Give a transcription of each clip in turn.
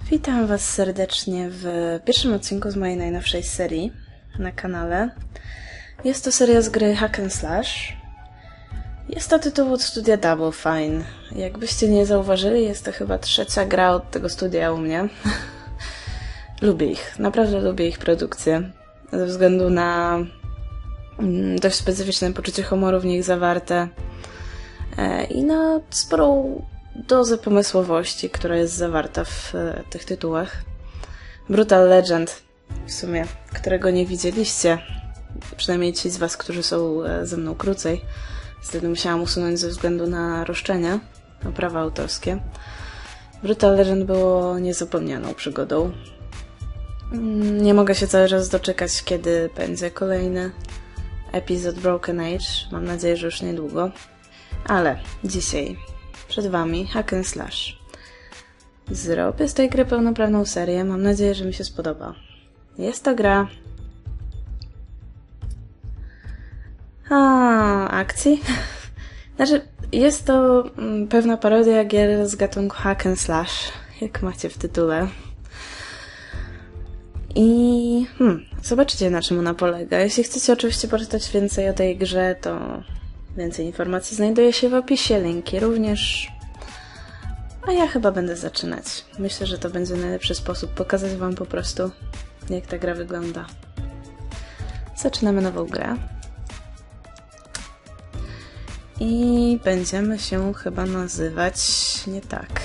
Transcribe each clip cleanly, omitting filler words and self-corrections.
Witam Was serdecznie w pierwszym odcinku z mojej najnowszej serii na kanale. Jest to seria z gry Hack and Slash. Jest to tytuł od studia Double Fine. Jakbyście nie zauważyli, jest to chyba trzecia gra od tego studia u mnie. Lubię ich, naprawdę lubię ich produkcję. Ze względu na dość specyficzne poczucie humoru w nich zawarte i na sporą dozę pomysłowości, która jest zawarta w tych tytułach. Brutal Legend, w sumie, którego nie widzieliście, przynajmniej ci z Was, którzy są ze mną krócej. Wtedy musiałam usunąć ze względu na roszczenia o prawa autorskie. Brutal Legend było niezapomnianą przygodą. Nie mogę się cały czas doczekać, kiedy będzie kolejny epizod Broken Age. Mam nadzieję, że już niedługo. Ale dzisiaj przed Wami Hack and Slash. Zrobię z tej gry pełnoprawną serię. Mam nadzieję, że mi się spodoba. Jest to gra akcji. Znaczy, jest to pewna parodia gier z gatunku Hack and Slash, jak macie w tytule. I zobaczycie, na czym ona polega. Jeśli chcecie oczywiście poczytać więcej o tej grze, to więcej informacji znajduje się w opisie, linki również. A ja chyba będę zaczynać. Myślę, że to będzie najlepszy sposób pokazać Wam po prostu, jak ta gra wygląda. Zaczynamy nową grę. I będziemy się chyba nazywać nie tak.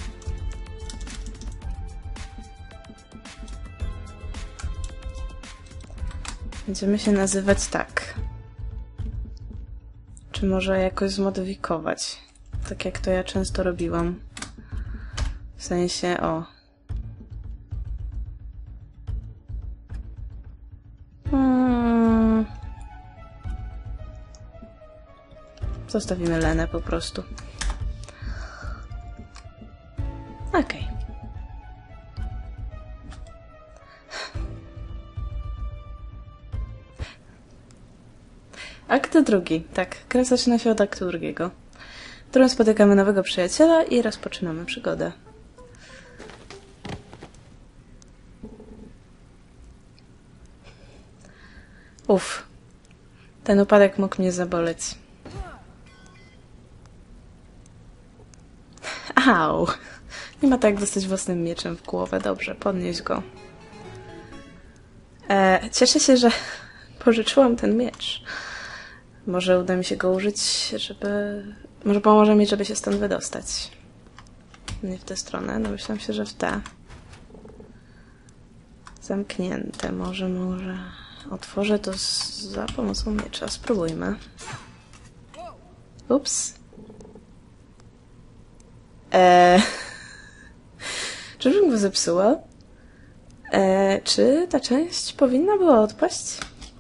Będziemy się nazywać tak. Czy może jakoś zmodyfikować? Tak jak to ja często robiłam. W sensie, Zostawimy Lenę po prostu. Okej. Akt drugi. Tak, gra zaczyna się od aktu drugiego, w którym spotykamy nowego przyjaciela i rozpoczynamy przygodę. Ten upadek mógł mnie zaboleć. Au! Nie ma tak dostać własnym mieczem w głowę. Dobrze, podnieś go. Cieszę się, że pożyczyłam ten miecz. Może uda mi się go użyć, może pomoże mi, żeby się stąd wydostać. Nie w tę stronę, domyślam się, że w tę. Zamknięte. Może otworzę to za pomocą miecza. Spróbujmy. Ups. Czyżbym go zepsuła? Czy ta część powinna była odpaść?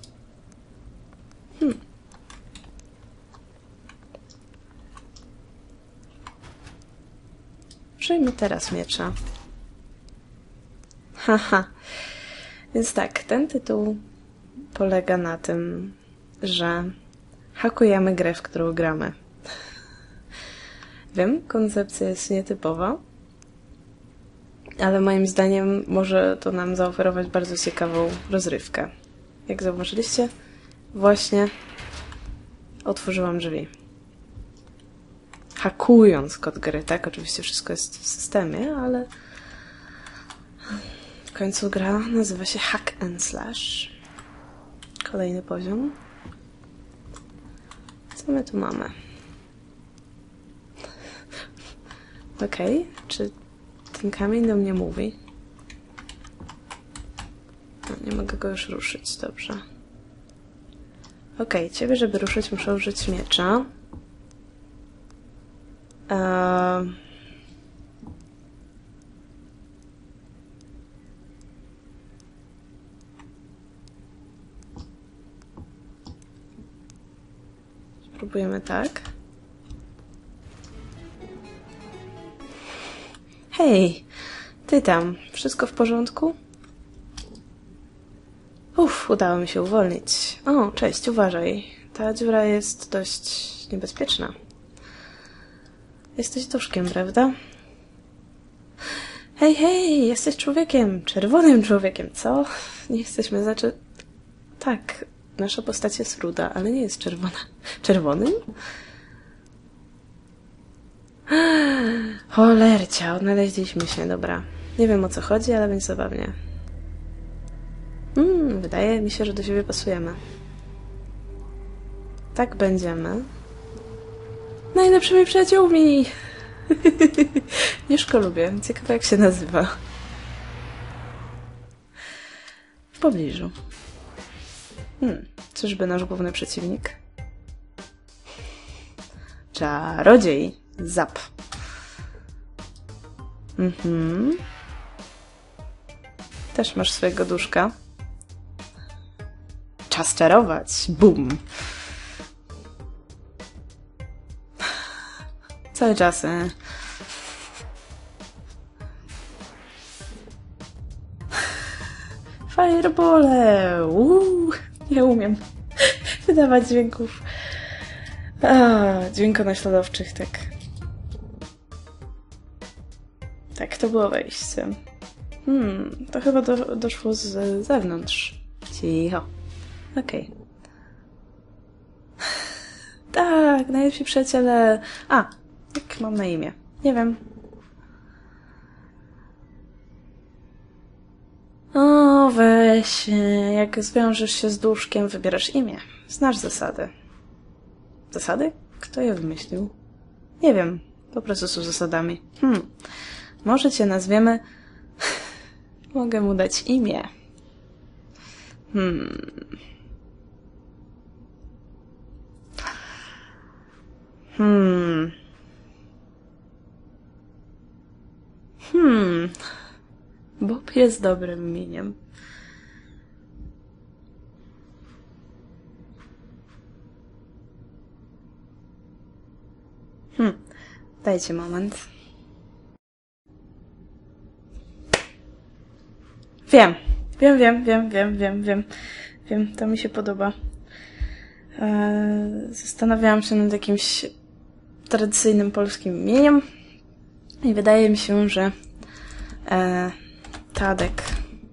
Użyjmy teraz miecza. Haha. Więc tak, ten tytuł polega na tym, że hakujemy grę, w którą gramy. Wiem, koncepcja jest nietypowa, ale moim zdaniem może to nam zaoferować bardzo ciekawą rozrywkę. Jak zauważyliście, właśnie otworzyłam drzwi. Hakując kod gry, tak? Oczywiście wszystko jest w systemie, ale w końcu gra nazywa się Hack and Slash. Kolejny poziom. Co my tu mamy? Okej, czy ten kamień do mnie mówi? No, nie mogę go już ruszyć, dobrze. Okej, ciebie, żeby ruszyć, muszę użyć miecza. Spróbujemy tak. Hej, ty tam, wszystko w porządku? Udało mi się uwolnić. O, cześć, uważaj. Ta dziura jest dość niebezpieczna. Jesteś duszkiem, prawda? Hej, hej, jesteś człowiekiem, czerwonym człowiekiem, co? Nie jesteśmy, Tak, nasza postać jest ruda, ale nie jest czerwona. Czerwonym? Cholercia, odnaleźliśmy się, dobra. Nie wiem o co chodzi, ale będzie zabawnie. Wydaje mi się, że do siebie pasujemy. Tak będziemy. Najlepszymi przyjaciółmi! Już go lubię. Ciekawe jak się nazywa. W pobliżu. Czyżby nasz główny przeciwnik? Czarodziej. Zap. Też masz swojego duszka. Czas czarować. Bum. Cały czas. Firebole! Nie umiem wydawać dźwięków. Dźwiękonaśladowczych, tak. Tak, to było wejście. To chyba doszło z zewnątrz. Cicho. Okej. Tak, najlepsi przyjaciele. Jak mam na imię? Nie wiem. O, weź. Jak zwiążesz się z duszkiem, wybierasz imię. Znasz zasady. Zasady? Kto je wymyślił? Nie wiem. Po prostu są zasadami. Może cię nazwiemy... Mogę mu dać imię. Bob jest dobrym imieniem. Dajcie moment. Wiem, to mi się podoba. Zastanawiałam się nad jakimś tradycyjnym polskim imieniem i wydaje mi się, że Tadek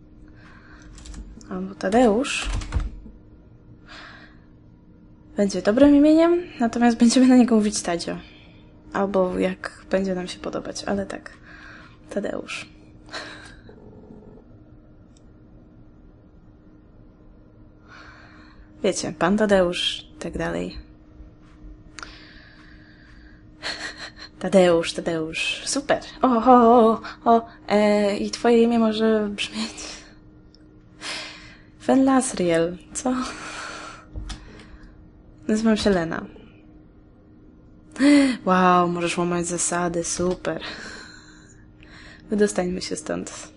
albo Tadeusz będzie dobrym imieniem, natomiast będziemy na niego mówić Tadzio. Albo jak będzie nam się podobać, ale tak. Tadeusz. Wiecie, pan Tadeusz i tak dalej. Tadeusz. Super. I twoje imię może brzmieć... Fenlasriel. Co? Nazywam się Lena. Wow, możesz łamać zasady. Super. Wydostańmy się stąd.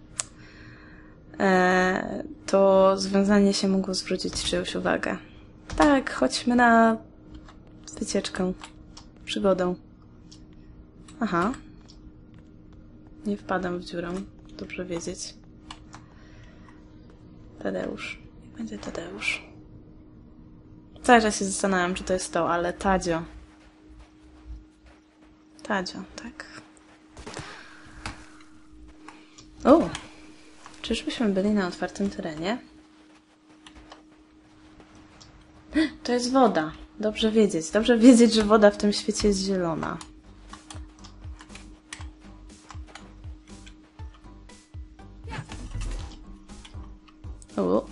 To związanie się mogło zwrócić czyjąś uwagę. Tak, chodźmy na wycieczkę. Przygodę. Aha. Nie wpadam w dziurę. Dobrze wiedzieć. Tadeusz. Niech będzie Tadeusz. Cały czas się zastanawiam, czy to jest to, ale Tadzio. Tadzio, tak. O! Czyżbyśmy byli na otwartym terenie? To jest woda. Dobrze wiedzieć, że woda w tym świecie jest zielona. O.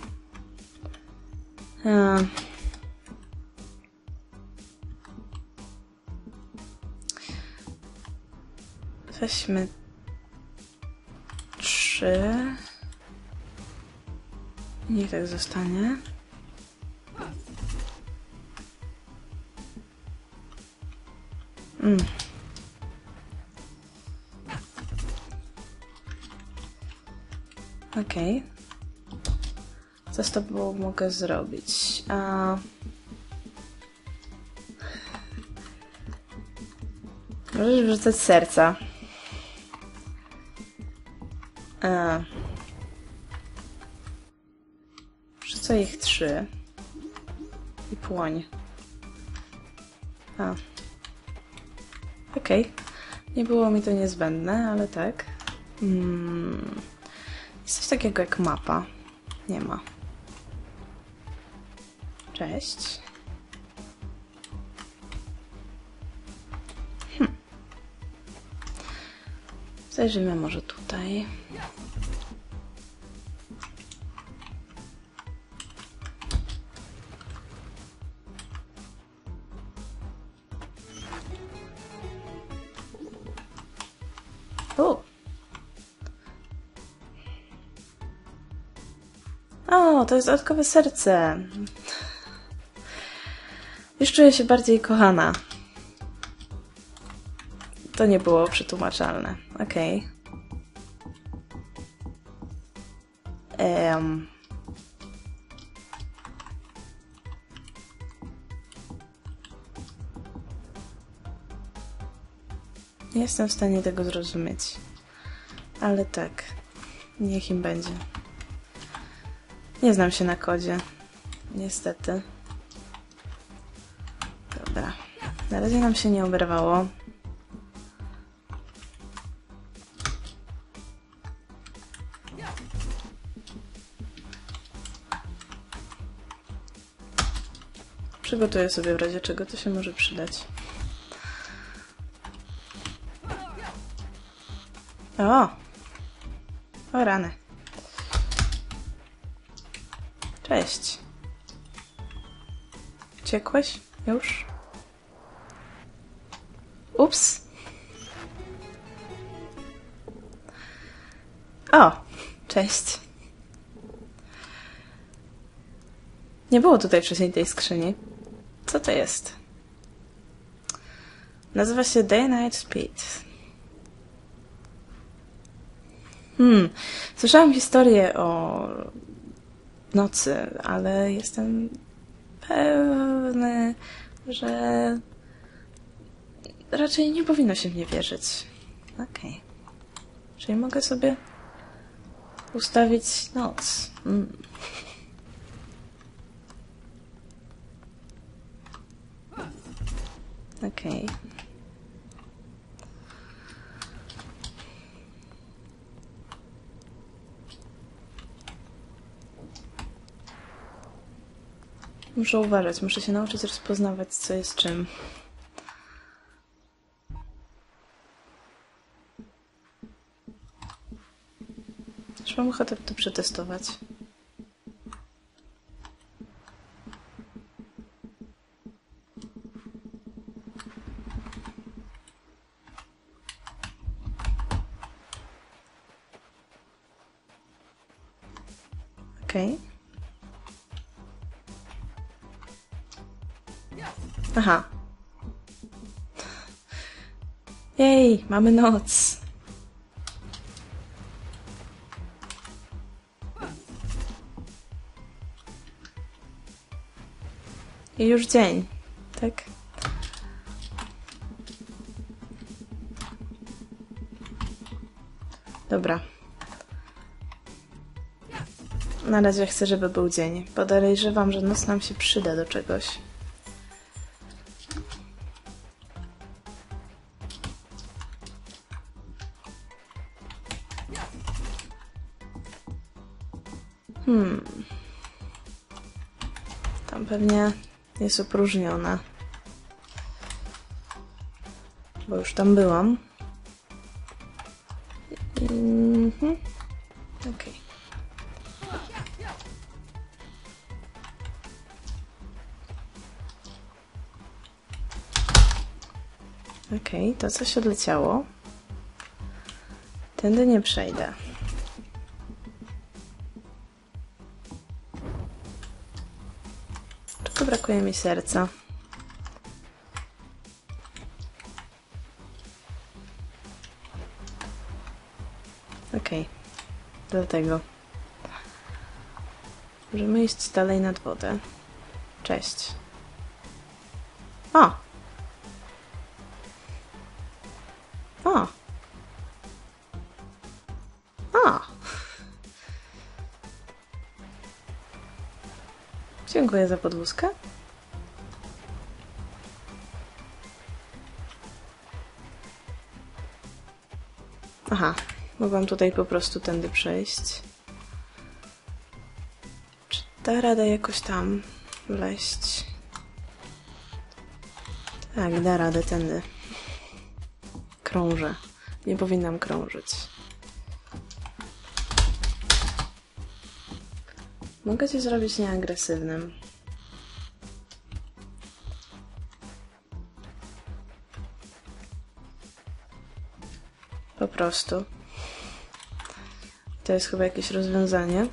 Weźmy 3. Niech tak zostanie. Okej. Co z tobą mogę zrobić? Możesz wrzucać serca. Wrzucę ich 3. I płoń. Okej. Nie było mi to niezbędne, ale tak. Jest coś takiego jak mapa. Nie ma. Cześć. Zajrzyjmy może tutaj. O, to jest dodatkowe serce. Już czuję się bardziej kochana. To nie było przetłumaczalne. Okej. Nie jestem w stanie tego zrozumieć. Ale tak. Niech im będzie. Nie znam się na kodzie. Niestety. Dobra. Na razie nam się nie oberwało. Przygotuję sobie w razie czego to się może przydać. O rany. Cześć. Uciekłeś? Już? Ups. O, cześć. Nie było tutaj wcześniej tej skrzyni. Co to jest? Nazywa się Day Night Speed. Słyszałam historię o nocy, ale jestem pewny, że raczej nie powinno się w nie wierzyć. Okej. Czyli mogę sobie ustawić noc. Okej. Muszę uważać, muszę się nauczyć rozpoznawać, co jest czym. Już mam ochotę to przetestować. Okej. Aha. Jej, mamy noc. I już dzień, tak? Dobra. Na razie chcę, żeby był dzień. Podejrzewam, że noc nam się przyda do czegoś. Tam pewnie jest opróżniona. Bo już tam byłam. Okej. Okej, to coś odleciało. Tędy nie przejdę. Tylko brakuje mi serca. Okej, dlatego. Możemy iść dalej nad wodę. Cześć. O! O! O! Dziękuję za podwózkę. Aha, Mogłam tutaj po prostu tędy przejść. Czy da radę jakoś tam wleźć? Tak, da radę tędy. Krążę. Nie powinnam krążyć. Mogę cię zrobić nieagresywnym. Po prostu. To jest chyba jakieś rozwiązanie.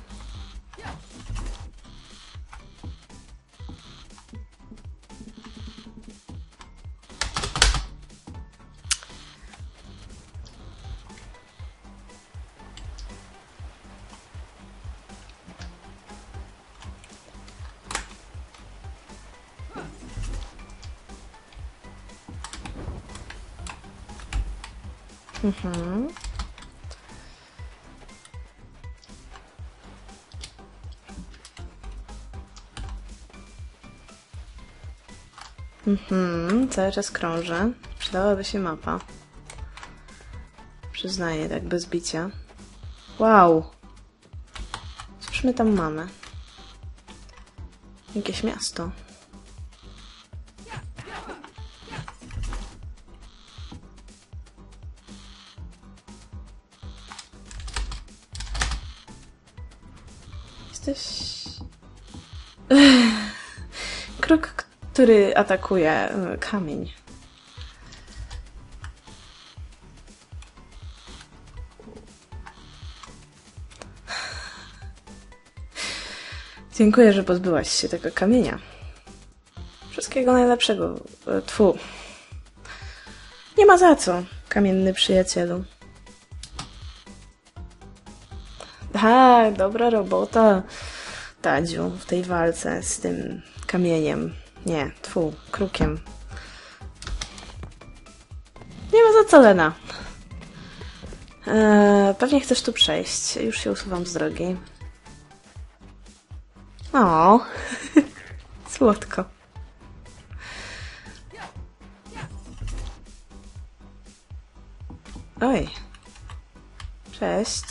Cały czas krążę. Przydałaby się mapa. Przyznaję, tak bez bicia. Wow! Cóż my tam mamy? Jakieś miasto. Jesteś... Kruk, który atakuje kamień. Dziękuję, że pozbyłaś się tego kamienia. Wszystkiego najlepszego. Tfu. Nie ma za co, kamienny przyjacielu. Tak, dobra robota, Tadziu, w tej walce z tym kamieniem. Nie, tfu, krukiem. Nie ma za co, Lena. Pewnie chcesz tu przejść. Już się usuwam z drogi. O, słodko. Oj. Cześć.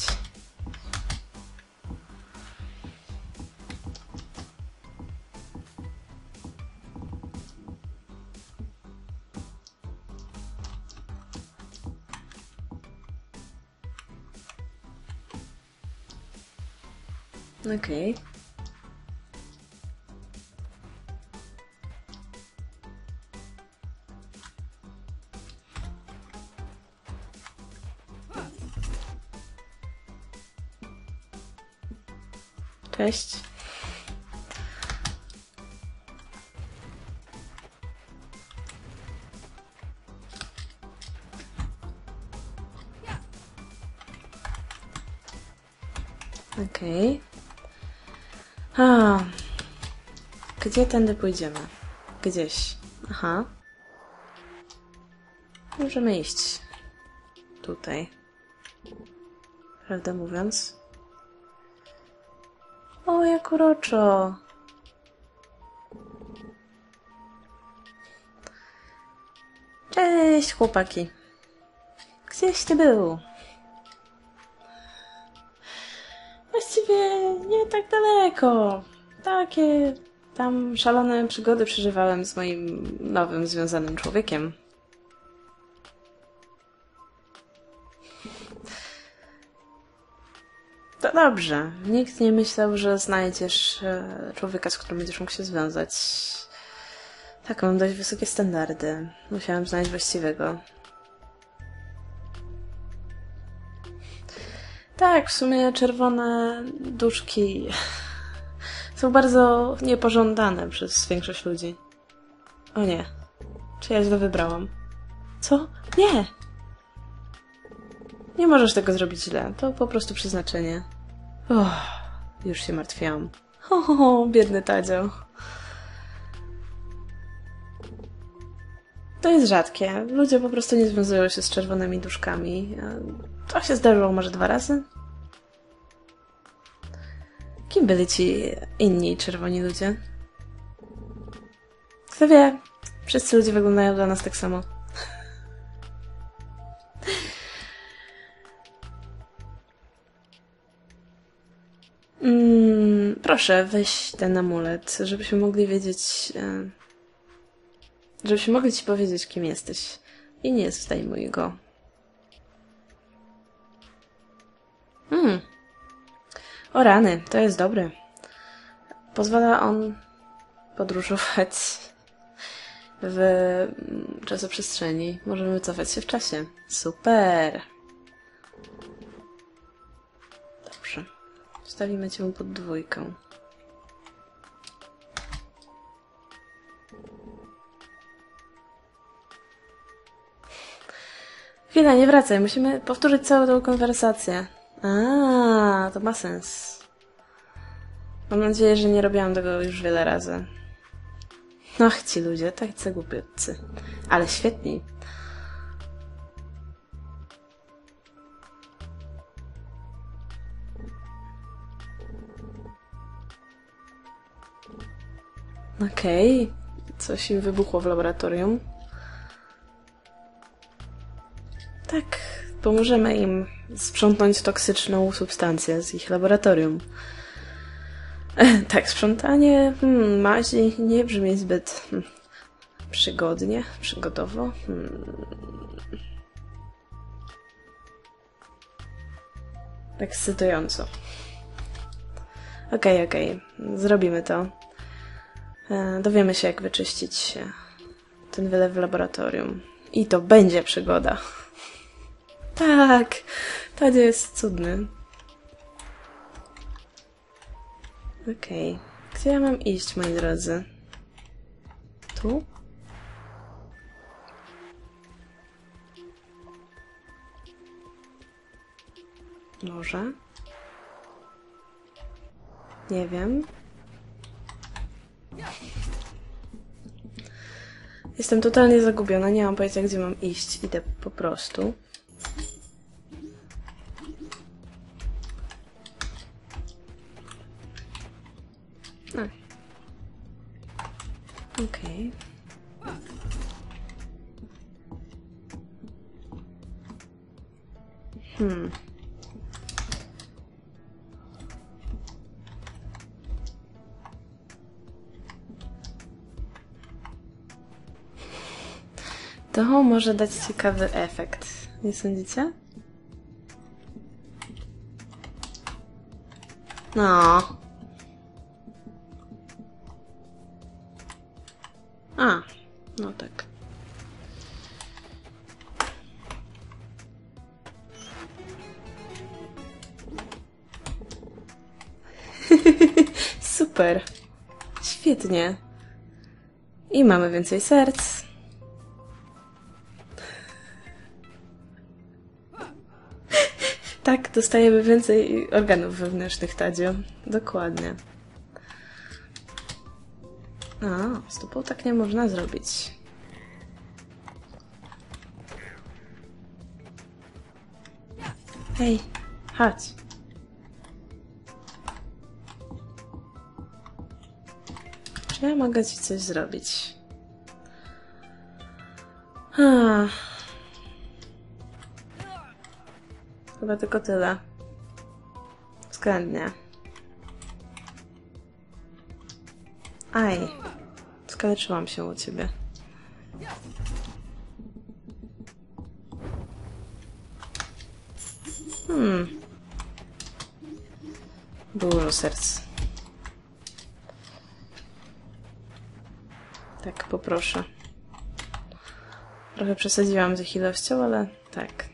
Okej. Cześć. Okej. A, gdzie tędy pójdziemy? Gdzieś. Aha. Możemy iść. Tutaj. Prawdę mówiąc. O, jak uroczo. Cześć, chłopaki. Gdzieś ty był? Właściwie nie tak daleko. Takie tam szalone przygody przeżywałem z moim nowym związanym człowiekiem. To dobrze. Nikt nie myślał, że znajdziesz człowieka, z którym będziesz mógł się związać. Tak, mam dość wysokie standardy. Musiałam znaleźć właściwego. Tak, w sumie czerwone duszki są bardzo niepożądane przez większość ludzi. O nie. Czy ja źle wybrałam? Co? Nie! Nie możesz tego zrobić źle. To po prostu przeznaczenie. Już się martwiłam. Biedny Tadzio. To jest rzadkie. Ludzie po prostu nie związują się z czerwonymi duszkami. To się zdarzyło może 2 razy. Kim byli ci inni czerwoni ludzie? Kto wie? Wszyscy ludzie wyglądają dla nas tak samo. Proszę, weź ten amulet, żebyśmy mogli wiedzieć... żebyśmy mogli ci powiedzieć, kim jesteś. I nie zdejmuj go. O rany, to jest dobry. Pozwala on podróżować w czasoprzestrzeni. Możemy cofać się w czasie. Super! Dobrze. Wstawimy cię pod 2. Chwila, nie wracaj. Musimy powtórzyć całą tą konwersację. A, to ma sens. Mam nadzieję, że nie robiłam tego już wiele razy. Ach, ci ludzie, tacy głupiutcy. Ale świetni. Okej. Coś im wybuchło w laboratorium. Tak, pomożemy im sprzątnąć toksyczną substancję z ich laboratorium. Tak, sprzątanie mazi nie brzmi zbyt przygodnie, przygodowo. Ekscytująco. Okej, zrobimy to. Dowiemy się, jak wyczyścić ten wylew w laboratorium. I to będzie przygoda. Tak, Tadzie jest cudny. Okej. Gdzie ja mam iść, moi drodzy? Tu? Może? Nie wiem. Jestem totalnie zagubiona, nie mam pojęcia, gdzie mam iść. Idę po prostu. Okej. To może dać ciekawy efekt. Nie sądzicie? No. A, no tak. Super. Świetnie. I mamy więcej serc. Tak, dostajemy więcej organów wewnętrznych, Tadzio. Dokładnie. A, z tobą tak nie można zrobić. Hej, chodź. Czy ja mogę ci coś zrobić? Chyba tylko tyle. Względnie. Aj. Skaleczyłam się u ciebie. Dużo serc. Tak, poproszę. Trochę przesadziłam z ich ilością, ale tak.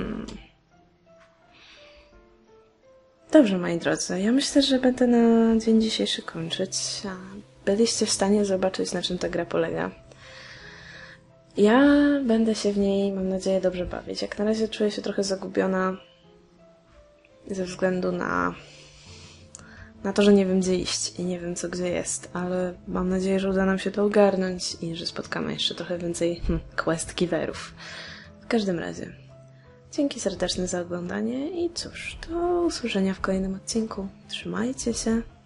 Dobrze, moi drodzy. Ja myślę, że będę na dzień dzisiejszy kończyć. Byliście w stanie zobaczyć, na czym ta gra polega. Ja będę się w niej, mam nadzieję, dobrze bawić. Jak na razie czuję się trochę zagubiona ze względu na to, że nie wiem, gdzie iść i nie wiem, co gdzie jest, ale mam nadzieję, że uda nam się to ogarnąć i że spotkamy jeszcze trochę więcej quest giverów. W każdym razie, dzięki serdeczne za oglądanie i cóż, do usłyszenia w kolejnym odcinku. Trzymajcie się.